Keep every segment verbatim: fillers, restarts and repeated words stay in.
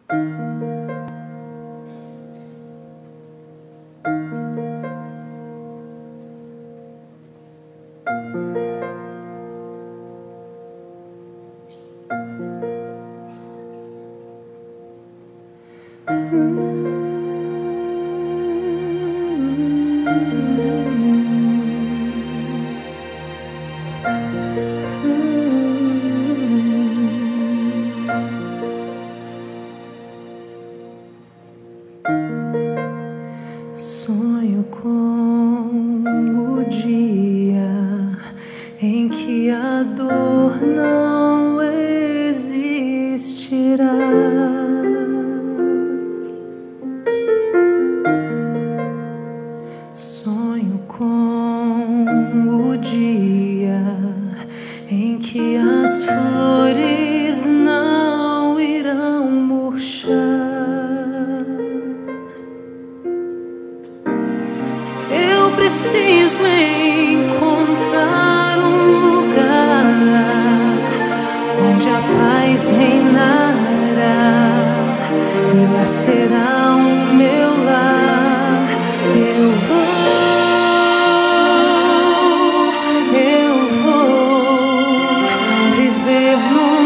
Sonho com o dia em que a dor não existirá. Sonho com o dia em que as flores não irão murchar. Eu preciso encontrar um lugar onde a paz reinará, e lá será o meu lar. Eu vou, eu vou viver num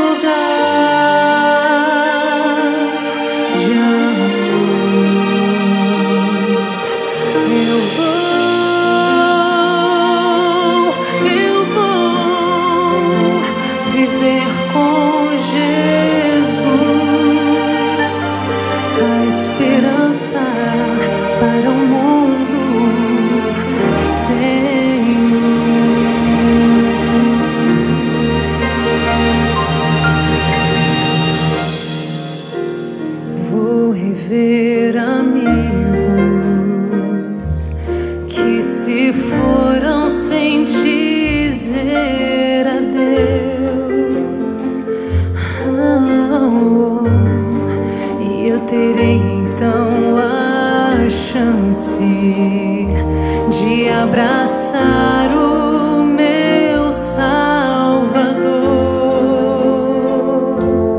lugar de amor. Eu vou, eu vou viver com Jesus, a esperança para um mundo sem luz. Vou rever amigos que se foram sem dizer adeus. Oh, e eu terei então a chance de abraçar o meu Salvador.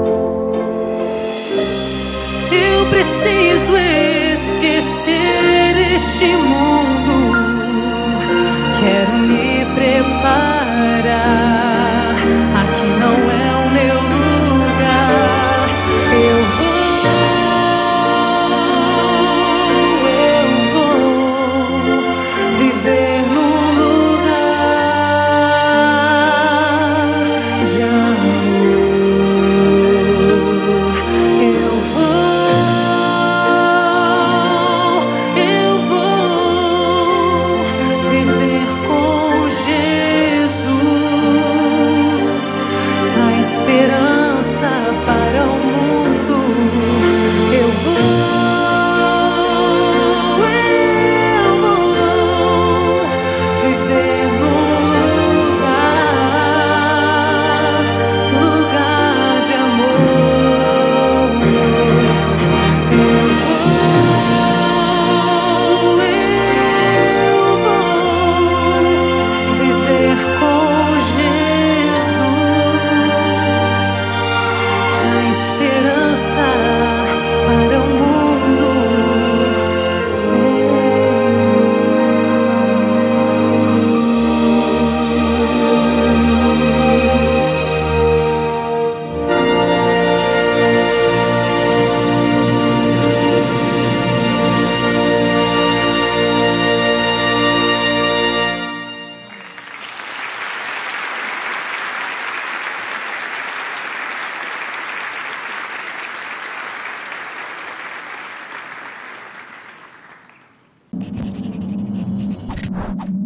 Eu preciso esquecer este mundo, quero me preparar. Aqui não é o meu lugar. Eu vou, eu vou viver num lugar de amor. Eu vou, eu vou viver com Jesus, a esperança para o mundo. Eu vou, eu vou viver num lugar, lugar de amor. Eu vou, eu vou viver com Jesus, a esperança para o mundo sem luz.